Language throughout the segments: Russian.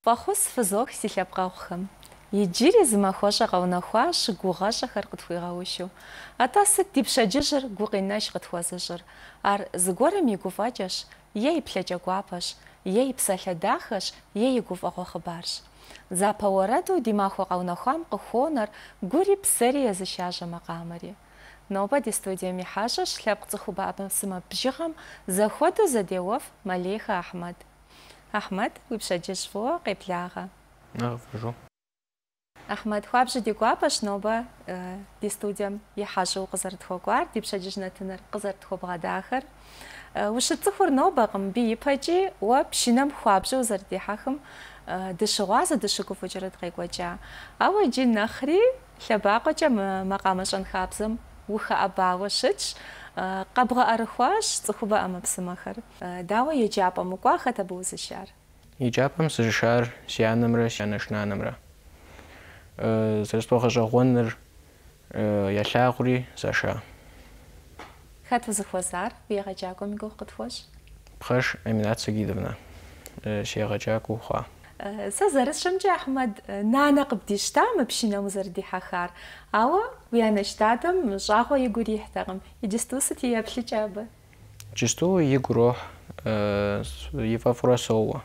Пахус фызох силъэпкъэгъухэм. Иджыри зы махуэщӏэ къэунэхуа щыгугъэщӏэхэр къытхуигъэущу. Атӏэ сыт ди пщэдджыжьыр гу къинэж къытхуэзыщӏыр? Ар зыгуэрым и гуфӏэкӏэщ, е и плъэкӏэ гуапэщ, е и псалъэ дахэщ, е и гуфӏэгъуэ хъыбарщ. Запэ уэрэду ди махуэ къэунэхуам къыхуонэр гури псэри езыщажьэ макъамэри. Нобэ ди студием и хьэщӏэщ лъэпкъ цӏыху бабысымэ бжыгъэм зэхуэдэу зэдеуэф Малейхэ Ахьмэд. Ахьмэд, уи пщэдджыжь фӏыуэ къеблагъэ. Фыжу. Ахьмэд, хуабжьу ди гуапэщ нобэ ди студием и хьэщӏэу къызэрытхуэкӏуар, ди пщэдджыжь нэтыныр къызэрытхуэбгъэдахэр. Ущыцӏыхур нобэкъым, мыбы ипэкӏи уэ пшынэм хуабжьэу узэрыдихьэхым дыщыгъуазэ, дыщыгуфӏыкӏырэ дыкъекӏуэкӏа. Ауэ иджы нэхъри лъэбакъуэкӏэ макъамэ щӏэнхабзэм ухэӏэбауэ щытщ. Къэбгъэӏэрыхуащ цӏыхубэ ӏэмэпсымэхэр. Дауэ еджапӏэм укӏуа, хэт абы узыщар? Еджапӏэм сызыщар си анэмрэ си анэш нанэмрэ. Зэрыспогъэщӏэгъуэныр елъагъури зэша. Хэт узыхуэзар? Уи егъэджакӏуэм и гугъу къытхуэщӏ? Пхъэш Аминат Сагидовна. Си егъэджакӏуэу хъуа. Сэ зэрысщӏэмкӏэ, Ахьмэд, нанэ къыбдищта мы пшынэм узэрыдихьэхар. Ауэ уи анэш дадэм щӏагъуэ игу ирихьтэкъым. Иджысту сыт и еплъыкӏэ абы? Иджысту игу ирохь, и фӏэфӏурэ соуэ.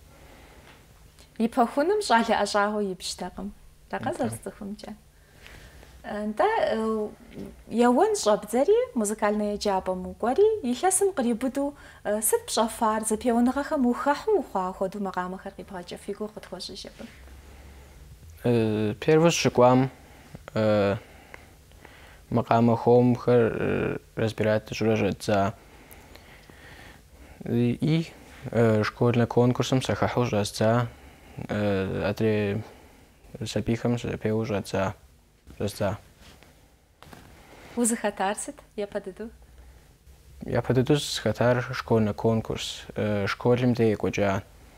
И пэхуным щӏалэ ӏэщӏагъуэ ипщтэкъым. Дакъэ зэрысцӏыхумкӏэ. НтӀэ еуэн щӏэбдзэри музыкальнэ еджапӏэм укӏуэри, илъэсым кърибыду сыт пщӏэфар? Зэпеуныгъэхэм ухэхьу ухъуа хуэдэу макъамэхэр къибгъэкӏэ? Фи гугъу къытхуэщӏыжь абы. Первый щыкӏуам макъамэ хоумхэр разбирать щӏырэ щӏэддза. И школьнэ конкурсым сэхыхьэу щӏэздза. Адрей сабийхэм зэпеуэу щӏэздза. Узыхэтар сыт? Япэ дыдэу? Япэ дыдэу сыхэтар школьнэ конкурс. Школым де екӏуэкӏа.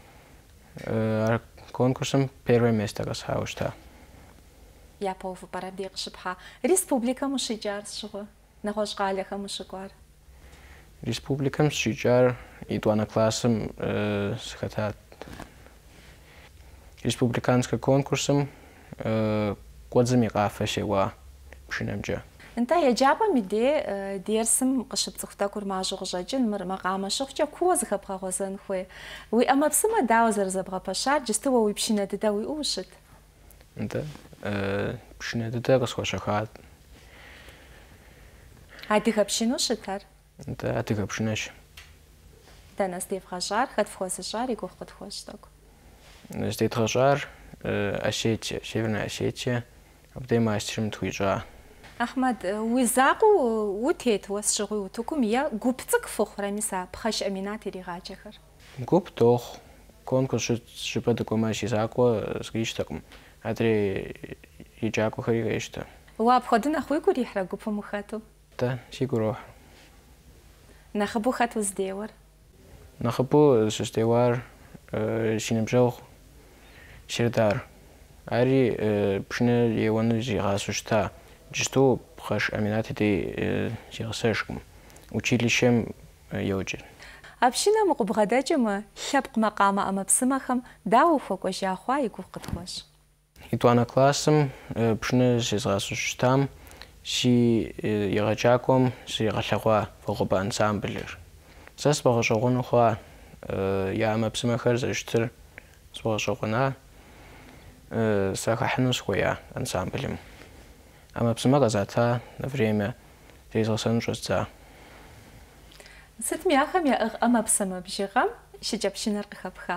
Конкурсым первое место къэсхьауэ щыта. Япэ увыпӏэрэ абдей къыщыпхьа. Республикэм ущикӏар сщыгъуэ? Нэгъуэщӏ къалэхэм ущыкӏуар? Республикэм сыщикӏар итӏуанэ классым сыхэтат. Республиканскэ конкурсым кӏуэдзым и къафэ сеуа пшынэмкӏэ. НтӀэ еджапӏэм и дей дерсым къыщып цӏыху тӏэкӏур мащӏэу къыщӏэкӏын, мыр макъамэ щыхъукӏэ куууэ зыхэбгъэгъуэзэн хуей. Уи ӏэмэпсымэ дауэ зэрызэбгъэпэщар? Джысту уэ уи пшынэ дыдэ уиӏэу ущыт? НтӀэ пшынэ дыдэ къысхуэщэхуат. Адыгэ пшыну щытар? НтӀэ адыгэ пшынэщ. Дэнэ здевгъэщӏар? Хэт фхуэзыщӏар? И гугъу къытхуэщӏ тӏэкӏу. Здедгъэщӏар Осетия, Северная Осетия, абдей мастерым тхуищӏа. Ахьмэд, уи закъуэу утет уэ сщыгъуи утыкум, е гуп цӏыкӏу фыхъурэ мис а пхъэщ Аминат иригъаджэхэр? Гуп тохъу. Конкурс щыпӏэ дыкӏуэмэ си закъуэ сыкъищтэкъым. Адрей еджакӏуэхэри къещтэ. Уэ апхуэдэ нэхъ уигу ирихьрэ гупым ухэту? НтӀэ сигу ирохь. Нэхъыбэу хэт уздеуэр? Нэхъыбэу сыздеуар си ныбжьэгъу Сердар. Ари пшынэ еуэну зигъасэу щыта. Иджысту пхъэш Аминат дей зигъэсэжкъым. Училищем йоджэ. А пшынэм укъыбгъэдэкӏмэ, лъэпкъ макъамэ ӏэмэпсымэхэм дауэ ухуэкӏуэжа хъуа? И гугъу къытхуэщӏ. Итӏуанэ классым пшынэ зезгъасэу щытам си егъэджакӏуэм зригъэлъэгъуа вагъуэбэ ансамблыр. Сэ сфӏэгъэщӏэгъуэну хъуа я ӏэмэпсымэхэр зэщтыр сфӏэгъэщӏэгъуэна сахыхьыну сыхуея ансамблым. Ӏэмэпсымэ къэзата на время зезгъэсэну щӏэздза. Сытми ахэм яӏыгъ ӏэмэпсымэ бжыгъэм щыкӏэ пшынэр къыхэпха.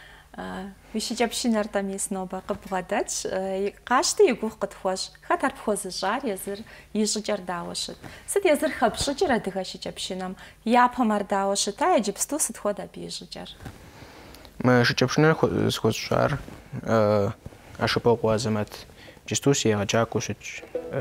Уи щыкӏэ пшынэр тӏэм ис нобэ къыбгъэдэтщ. Къащтэ и гугъу къытхуэщӏ. Хэт ар пхуэзыщӏар? Езыр и щӏыкӏэр дауэ щыт? Сыт езыр хэпщӏыкӏыр адыгэ щыкӏэ пшынэм? Япэм ар дауэ щыта? Иджыпсту сыт хуэдэ абы и щӏыкӏэр? Мы щыкӏэ пшынэр схуэсщӏар Ашыпӏэу Азамат. Иджысту си егъэджакӏуэу щытщ.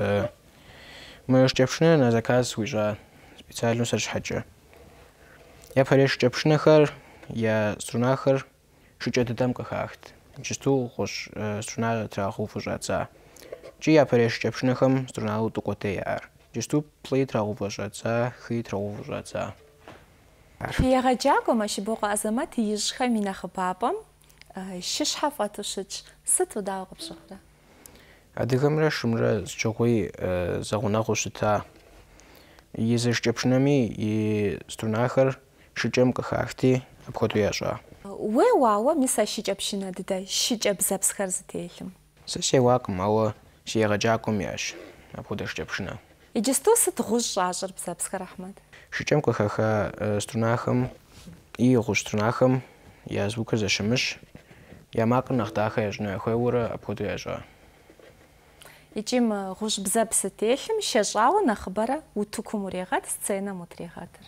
Мы щыкӏэ пшынэр на заказ уищӏа специальну сэр щхьэкӏэ. Япэрей щыкӏэ пшынэхэр я струнахэр шыкӏэ дыдэм къыхахт. Иджысту гъущӏ струна трагъэувэу щӏадза. КӀи япэрей щыкӏэ пшынэхэм струнауэ тӏукӏуэдэ яӏэр. Иджысту плӏыи трагъэувэ щӏадза, хыи трагъэувэ щӏадза. Фи егъэджакӏуэм Ашыпӏэу Азамат ищӏхэм и нэхъыбапӏэм Шишхьэ фӏэту щытщ. Сыту дауэ къыпщыхъурэ? Адыгэмрэ шымрэ зыкӏэгъуи зэгъунэгъуу щыта езышкӏэпшынэми и струнахэр шыкӏэм къыхахти апхуэдэу ящӏа. Уэ уауэ мис а шыкӏэпшынэ дыдэ шыкӏэ бзэпсхэр зытелъым? Сэ сеуакъым, ауэ си егъэджакӏуэм ящ апхуэдэ шыкӏэпшынэ. Иджысту сыт гъущӏ щӏащӏыр бзэпсхэр, Ахьмэд? Шыкӏэм къыхэха струнахэм и гъущӏ струнахэм я звукыр зэщымыщ, я макъыр нэхъ дахэ ящӏыну яхуеуэрэ апхуэдэу ящӏа. Икӏи мы гъущӏ бзэпс зытелъым шэщӏауэ нэхъыбэрэ утыкум урегъэт, сценэм утрегъэтыр.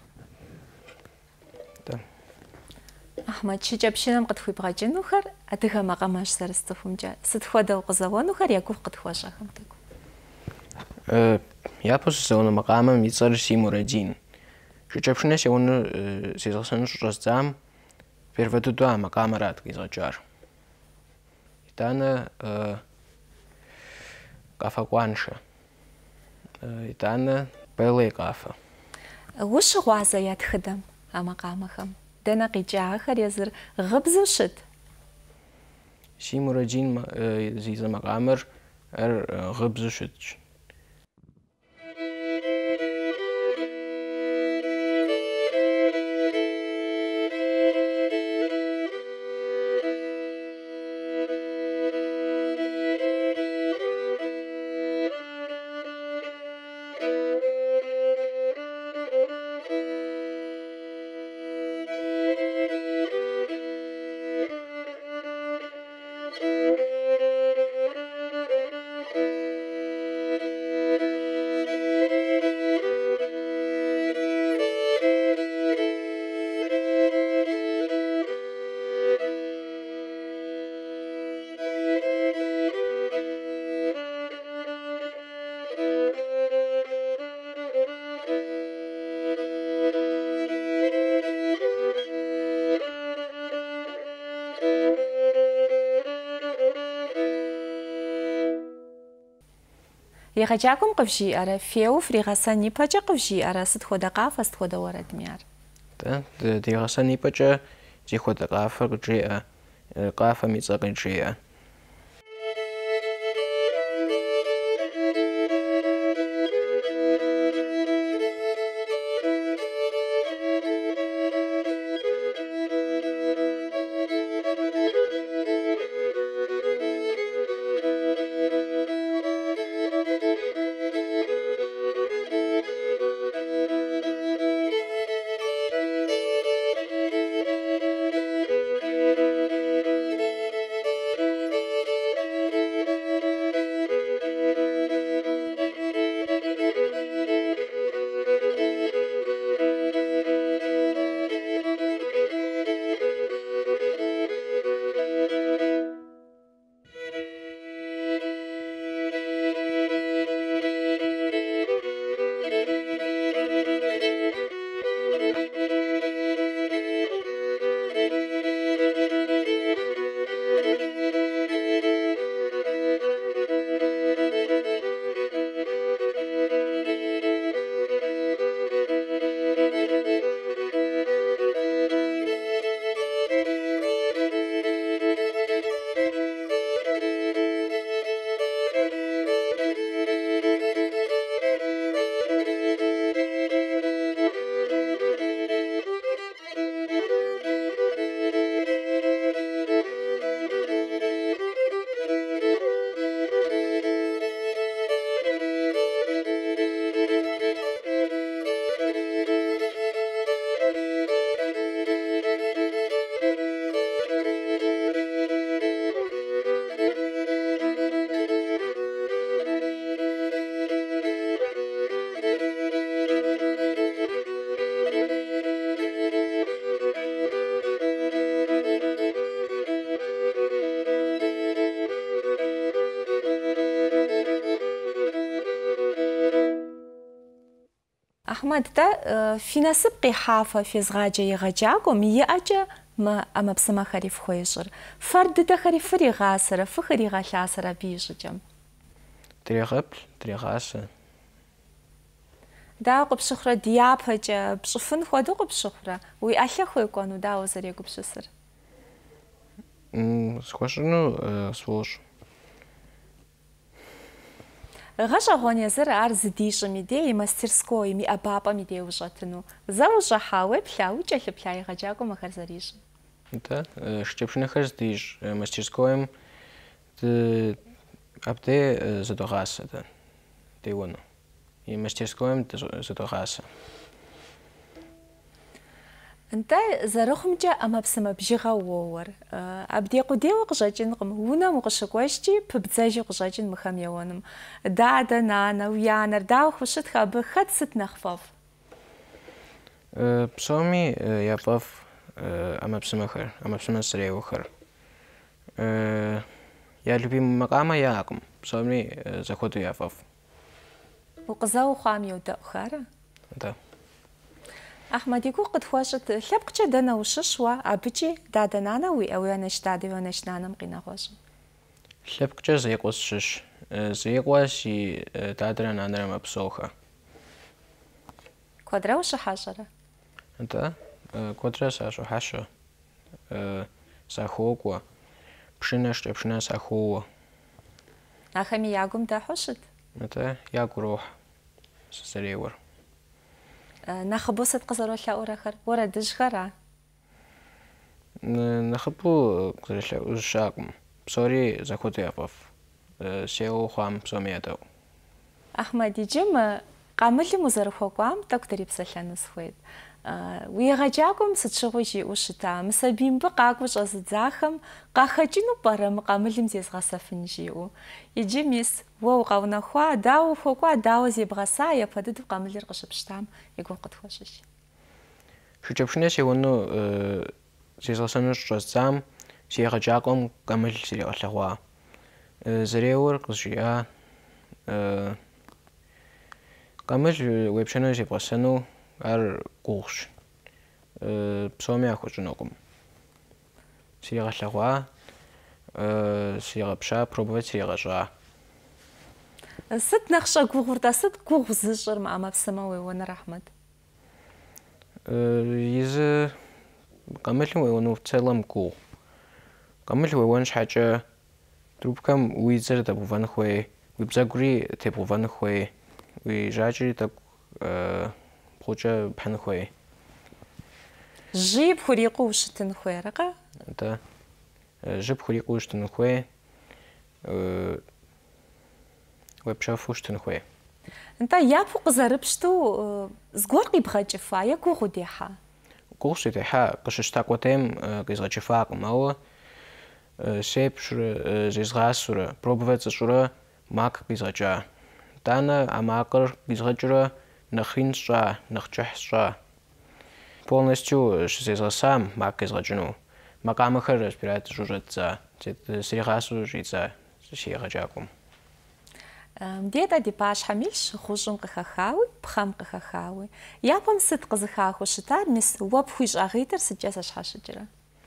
Ахьмэд, шыкӏэпшынэм къытхуибгъэкӏынухэр адыгэ макъамэжь зэрыс цӏыхумкӏэ сыт хуэдэу къызэуэнухэр егугъу къытхуэщӏэхэм тӏэкӏу? Япэу сызэуэну макъамэм и цӏэр Си Мурадин. Шыкӏэпшынэ сеуэну зезгъэсэну щӏэздзам первэ дыдэу а макъамэрат къизгъэкӏар. Итӏанэ къафэ къуаншэ, итӏанэ Беллэ и къафэ. Ущыгъуазэ я тхыдэм а макъамэхэм? Дэнэ къикӏагъэхэр езыр гъыбзу щыт? Си Мурадин зи зы макъамэр ар гъыбзу щытщ. Егъэджакӏуэм къывжиӏэрэ, феуэ фригъэсэн ипэкӏэ къывжиӏэрэ, сыт хуэдэ къафэ, сыт хуэдэ уэрэдми ар? Дигъэсэн ипэкӏэ зи хуэдэ къафэр къыджеӏэ, къафэм и цӏэр къеджеӏэ. Ахьмэд, фи насып къихьафэ фезгъаджэ егъэджакӏуэм иӏэкӏэ мы ӏэмэпсымэхэри фхуещӏыр. Фэр дыдэхэри фыр игъасэрэ, фыхэр игъэлъасэрэ абы ищӏыкӏэм? Дрегъэплъ, дрегъасэ. Дауэ къыпщыхъурэ дяпэкӏэ, пщӏыфын хуэдэу къыпщыхъурэ? Уи ӏэлъэ хуекӏуэну, дауэ зэрегупсысыр? Схуащӏыну сфӏощӏ. Гъэщӏэгъуэн езыр ар зы дищӏым и дей, и мастерскойм, и ӏэбапӏэм и дей ущӏэтыну. Зэ ущӏыхьа, уеплъа, уи кӏэлъыплъа егъэджакӏуэм ахэр зэрищӏым? Да, шыкӏэпшынэхэр здищӏ мастерскойм абдей зыдогъасэ деуэну. И мастерскойм зыдогъасэ. НтӀэ зэрыхъумкӀэ ӏэмэпсымэ бжыгъэ уоуэр. Абдей къудейуэ къыщӀэкӀынкъым. Унэм укъыщыкӀуэжкӀи пыбдзэжу къыщӀэкӀын мыхэм еуэным. Дадэ, нанэ, уи анэр дауэ хущытхэ, абы хэт сыт нэхъ фӀэфӀ? Псоми яфӏэфӏ ӏэмэпсымэ сыреуэхэр. Я любимый макъамэ яӏэкъым. Псоми зэхуэдэу яфӏэфӏ. Укъызэу хъуам йодэӏух ара? Да. Ахьмэд, и гугъу къытхуэщӏыт, лъэпкъкӏэ дэнэ ущыщ уэ, абыкӏи дадэ-нанэ уиӏэ, уи анэщ дадэ, уи анэщ нанэм къинэгъуэщӏым? Лъэпкъкӏэ зекъуэ сщыщ. Зекъуэ си дадэрэ нанэрэ мэпсэухэ. Куэдрэ ущыхьэщӏэрэ? Да, куэдрэ сащӏыхьэщэ. Сахуокӏуэ. Пшынэ, шыкӏэпшынэ сахуоуэ. Ахэми ягум дэхьу щыт? Да, ягу ирохь сызэреуэр. Нэхъыбэу сыт къызэролъэӏурэхэр? Уэрэдыжьхэра? Нэхъыбэу къызэрылъэӏужьакъым. Псори зэхуэдэу яфӏэфӏ. Сеуэ хъуам псоми ядэӏу. Ахьмэд, иджы мы къамылым узэрыхуэкӏуам тӏэкӏу дрипсэлъэну сыхуейт. Уи егъэджакӏуэм сыт щыгъуи жиӏэу щыта? Мы сабиймбы къакӏуэу щӏэзыдзахэм къахэкӏыну пӏэрэ мы къамылым зезгъэсэфын жиӏэу? Иджы мис уэ укъэунэхуа, дауэ ухуэкӏуа, дауэ зебгъэса, япэ дыдэу къамылыр къыщыпщтам и гугъу къытхуэщӏыщ. Шыкӏэпшынэ сеуэну зезгъэсэну щӏэздзам си егъэджакӏуэм къамыл зригъэлъэгъуа. Зэреуэр къызжиӏа къамыл уепщэну зебгъэсэну ар гугъущ. Псоми яхуэщӏынукъым. Сригъэлъэгъуа, сригъэпща, пробовать сригъэщӏа. Сыт нэхъ щӏэгугъуртӏэ? Сыт гугъу зыщӏыр мы ӏэмэпсымэ уеуэныр, Ахьмэд? Изы къамылым уеуэну в целом гугъу. Къамыл уеуэн щхьэкӏэ трубкэм уи дзэр дэбгъувэн хуей, уи бзэгури тебгъувэн хуей, уи жьакӏэри тӏэкӏу бгъукӏэ пхьын хуей. Жьы пхурикъуу ущытын хуейрэкъэ? Да. Жьы пхурикъуу ущытын хуей, уепщэфу ущытын хуей. НтӀэ япэу къызэрыпщту зыгуэр къибгъэкӏыфа е гугъу удехьа? Гугъу щытехьа, къыщыщта къудейм къизгъэкӏыфакъым, ауэ сепщурэ, зезгъасэурэ, пробовать зыщӏурэ макъ къизгъэкӏа. Итӏанэ а макъыр къизгъэкӏыурэ нэхъ ин сщӏа, нэхъ кӏыхь сщӏа. Полностью щызезгъэсам макъ къизгъэкӏыну. Макъамэхэр респиратор щӏэддза, сригъасэу щӏидза си егъэджакӏуэм. ДетӀэ ди пащхьэм илъщ гъущӀым къыхэхауи, пхъэм къыхэхауи. Япэм сыт къызыхахыу щытар, мис уэ пхуищӀагъитӀыр сыткӀэ зэщхьэщыкӀрэ?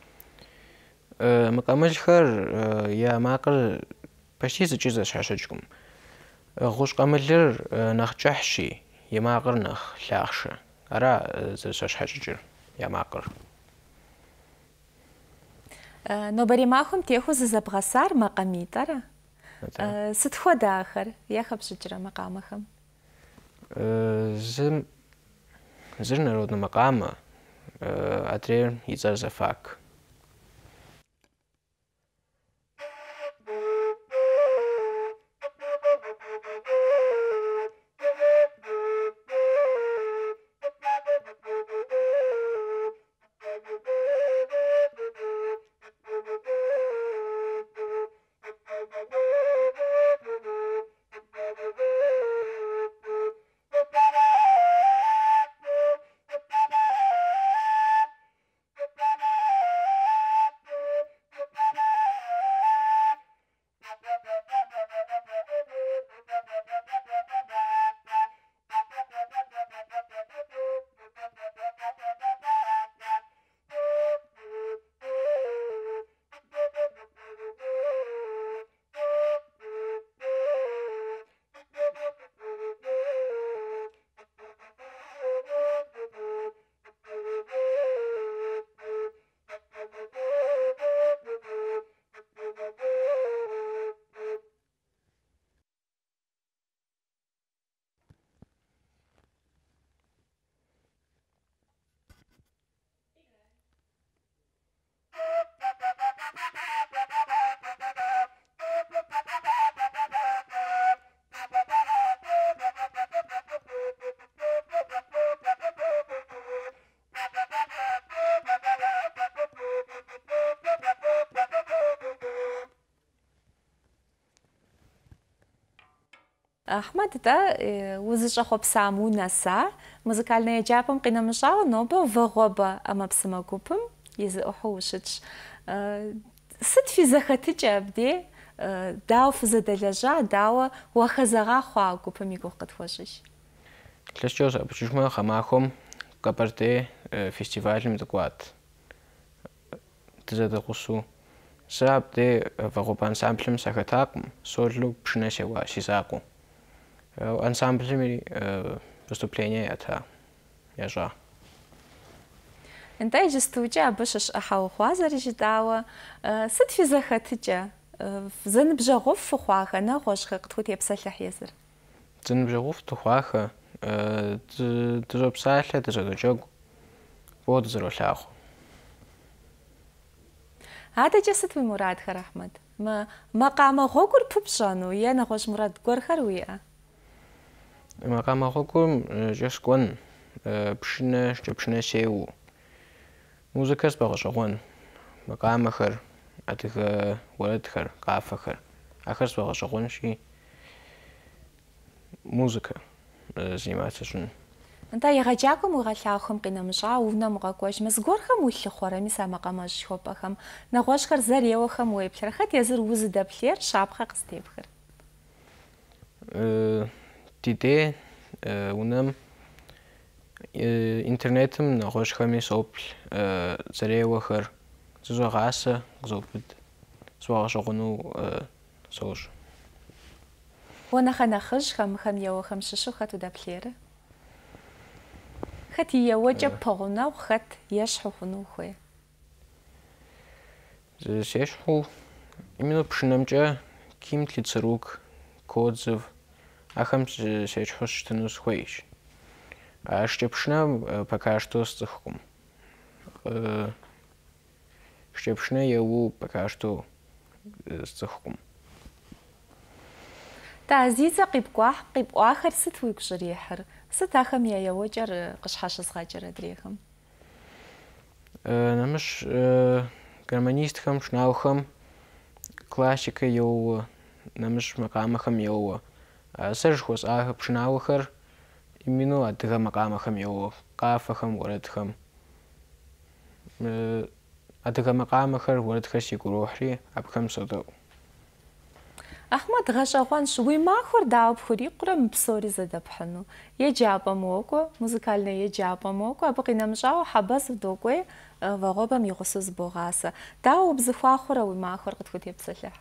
Мы къамылхэр я макъыр почти зыкӏи зэщхьэщыкӏкъым. Гъущӏ къамылыр нэхъ кӏыхьщи, и макъыр нэхъ лъахъшэ. Ара зэщхьэщыкӏыр я макъыр. Нобэрей махуэм техуэ зызэбгъэсар макъамитӏэра? Сыт хуэдэ ахэр? Е хэпщӏыкӏрэ макъамэхэм? Зыр народнэ макъамэ, адрейр и цӏэр зэфак. Ахмад, да, узыщӏэхъуэпсам унэса, музыкальнэ еджапӏэм къинэмыщӏауэ нобэ вагъуэбэ ӏэмэпсымэ гупым изыӏыхьу ущытщ. Сыт фи зэхэтыкӏэ абдей? Дауэ фызэдэлэжьа, дауэ уахэзэгъа хъуа а гупым и гугъу къытхуэщӏыщ? Лъэскӏэ зэӏэпыкӏыжмэ, гъэмахуэм Къэбэрдей фестивалым дыкӏуат. Дызэдэгъусу. Сэ абдей вагъуэбэ ансамблым сэхэтакъым, солу пшынэ си закъуэу. Ансамблыми выступление ята, ящӏа. Нтӏэ иджыстуукӏэ абы щыщ ӏыхьэ ухъуа зэрыжытӏауэ, сыт фи зэхэтыкӏэ? Зэныбжьэгъуф фыхъуахэ, нэгъуэщӏхэ, къытхутепсэлъыхь езыр? Зэныбжьэгъуф дыхъуахэ, дызопсалъэ, дызэдоджэгу, фӏыуэ дызэролъагъу. Адэкӏэ сыт уи мурадхэр, Ахьмэд? Макъамэ гъуэгур пыпщӏэну е нэгъуэщӏ мурад гуэрхэр уиӏэ? Макъамэ гъуэгурым кӏэ скӏуэн, пшынэ сеуэу. Музыкэр сфӏэгъэщӏэгъуэн. Макъамэхэр, адыгэ уэрэдхэр, къафэхэр. Ахэр сфӏэгъэщӏэгъуэнщи, музыкэ заниматься щӏын. Нтӏэ егъэджакӏуэм уигъэлъагъухэм къинэмыщӏауэ унэм укъэкӏуэжмэ, зыгуэрхэм уилъыхъуэрэ мис а макъамэжьхуэпӏэхэм? Нэгъуэщӏхэр зэреуэхэм уеплъэрэ? Хэт езыр узыдэплъейр, щапхъэ къызытепхыр? Ди дей унэм интернетым нэгъуэщӏхэми соплъ, зэреуэхэр зыщӏэгъасэ, къызопыд, сфӏэгъэщӏэгъуэну сощӏ. Уэ нэхъ нэхъыжьхэм, мыхэм еуэхэм щыщу хэт удэплъейрэ? Хэт и еуэкӏэ пэгъунэгъу, хэт ещхьу хъуну ухуей? Зыщещхьу именно пшынэмкӏэ Ким Тлицэрук, Кодзев, ахэм щещхьу щытыну сыхуейщ. А шкӏэпшынэм пока что сцӏыхукъым. Шкӏэпшынэ еуэу пока что сцӏыхукъым. ТӀэ Азизэ къипӏуахэр сыт уигу щӏрихьыр? Сыт ахэм я еуэкӏэр къыщхьэщызгъэкӏыр адрейхэм? Нэмыщӏ гармонистхэм, шынаухэм классикэ еуэ, нэмыщӏ макъамэхэм еуэ. Сэ жыхуэсӏахэр пшынауэхэр именно адыгэ макъамэхэм еуэ, къафэхэм, уэрэдхэм. Адыгэ макъамэхэр, уэрэдхэр сигу ирохьри, абыхэм содэӏу. Ахьмэд, гъэщӏэгъуэнщ, уи махуэр дауэ пхурикъурэ мы псори зэдэпхьыну? Еджапӏэм уокӏуэ, музыкальнэ еджапӏэм уокӏуэ, абы къинэмыщӏауэ хьэбэс удокӏуей, вагъуэбэм и гъусэу збогъасэ. Дауэ убзыхуахъуэрэ уи махуэр къытхутепсэлъыхь?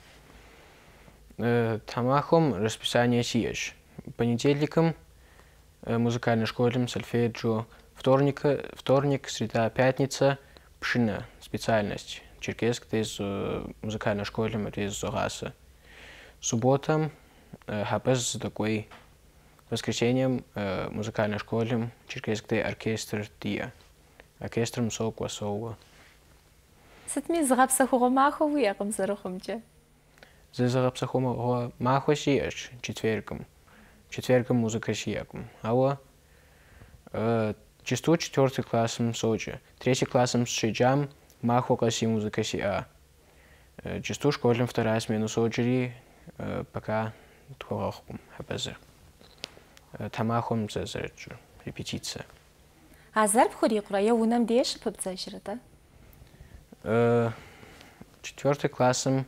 Тхьэмахуэм расписание сиӏэщ. Понедельникым музыкальной школым сольфеджио, вторник, среда, пятница пшынэ, специальность. Черкесск дез музыкальной школым дез зогъасэ. Субботам хьэбэс зыдокӏуей. Воскресеньем музыкальной школым Черкесск дез оркестр диӏэ. Оркестрым сокӏуэ, соуэ. Сытми зыгъэпсэхугъуэ махуэ уиӏэкъым зэрыхъумкӏэ? Зыгъэпсэхугъуэ махуэ сиӏэщ четвергым. Четвергым музыкэ сиӏэкъым. Ауэ чысту 4 классым сокӏэ. 3 классым сыщеджам махуэ къэс и музыкэ сиӏа. Чысту школым 2 смену сокӏэри, пока тхуэгъэхъукъым хьэбэзыр. Тхьэмахуэм зэрыткӏыр, репетицие. А зэр пхурикъурэ е унэм деж щыпыбдзэжрэ-тӏэ? 4 классым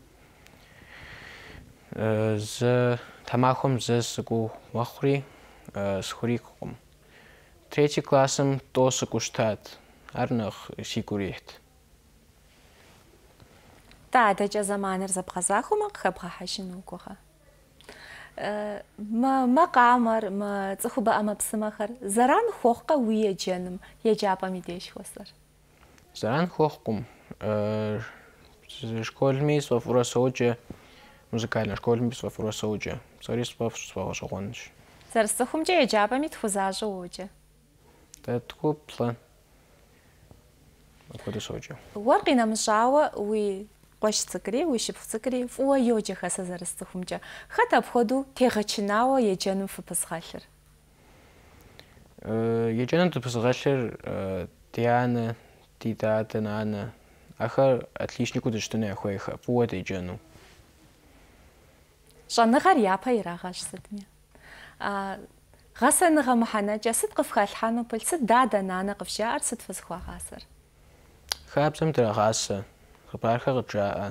тхьэмахуэм зэ сыкӏуэу уэхъури, сыхурикъукъым. 3 классым тӏэу сыкӏуэу щытат. Ар нэхъ сигу ирихьт. ТӀэ адэкӏэ зэманыр зэбгъэзахуэмэ къыхэбгъэхьэжыну угугъэ? Макъамэр, цӏыхубэ ӏэмэпсымэхэр зэран хуохъукъэ уи еджэным, еджапӏэм и деж хуэсӏэр? Зэран хуохъукъым. Школми сфӏэфӏурэ соджэ, музыкальнэ школми сфӏэфӏурэ соджэ. Псори сфӏэфӏщ, сфӏэгъэщӏэгъуэнщ. Зэрысцӏыхумкӏэ еджапӏэми тхузащӏэу уоджэ? Тху плӏэ. Апхуэдэу соджэ. Уэр къинэмыщӏауэ уи къуэш цӏыкӏри, уи шыпхъу цӏыкӏри фӏыуэ йоджэхэ сэ зэрысцӏыхумкӏэ. Хэт апхуэдэу тегъэчынауэ еджэным фыпызгъэлъыр? Еджэным дыпызгъэлъыр ди анэ, ди дадэ, нанэ. Ахэр отличнику дыщытыну яхуейхэ, фӏыуэ деджэну. Щӏэныгъэр япэ ирагъэщ сытми. Гъэсэныгъэ мыхьэнэкӏэ сыт къыфхалъхьэну пыл, сыт дадэ нанэ къыфжаӏэр, сыт фызыхуагъасэр? Хабзэм драгъасэ, хъыбархэр къыджаӏэ.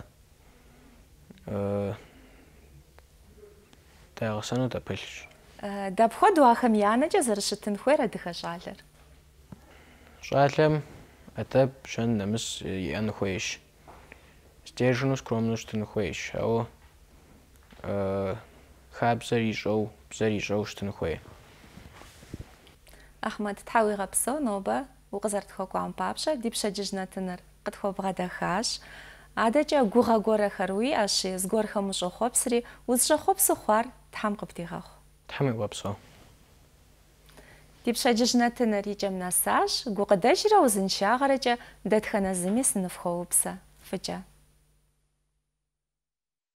Дагъэсэну дэпылъщ. Дапхуэдэу ахэм и анэкӏэ зэрыщытын хуейр адыгэ щӏалэр? Щӏалэм әдәп, шэн, нэмыс иӏэну хуейщ. Сдержанну, скромну щытыну хуейщ. Ауэ хабзэр ищӏэу, бзэр ищӏэу щытыну хуей. Ахьмэд, тхьэ уигъэпсэу нобэ укъызэрытхэкӏуам папщӏэ ди пщэдджыжь нэтыныр къытхуэбгъэдэхащ. Адэкӏэ гугъэ гуэрхэр уиӏэщи, зыгуэрхэм ущӏохъуэпсри, узыщӏохъуэпсу хъуар Тхьэм къыбдигъэхъу. Тхьэм и уэпсэу. Ди пщэдджыжь нэтыныр и кӏэм нэсащ, гукъыдэжрэ узыншагъэрэкӏэ дэтхэнэ зыми сыныфхуэупсэ. Фыкӏэ.